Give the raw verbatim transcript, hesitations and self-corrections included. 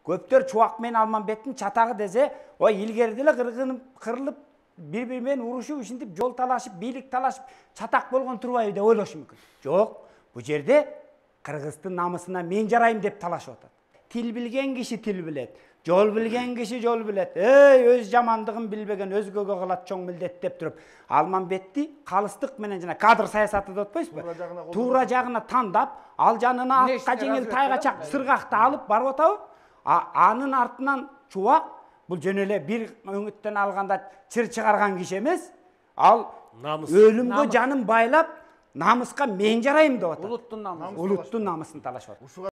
Көптөр чубак менен Алмамбеттин чатагы десе, ой илгери деле кыргынып, кырылып, бири-бири менен урушуп, ушинтип жол талашып, бийлик талашып, чатак болгон турбайбы деп ойлошу мүмкүн. Жок, бул жерде кыргыздын намысына мен жарайм деп талашып атат. Тил билген киши тил билет, жол билген киши жол билет. Эй, өз жамандыгын билбеген өзгөгө кылат чоң милдет деп туруп, Алмамбетти калыстык менен жана кадр саясаты деп атпайсызбы? Туура жагына тандап, ал жанына атка жеңил тайгачак сыргакты алып барып атабы? Анын артынан чубак, бул жөн эле бир өңүттөн алганда чыр чыгарган киши эмес, ал өлүмгө жанын байлап, намыска мен жарайм деп атат. Улуттун намысын. Улуттун намысын талашып атат.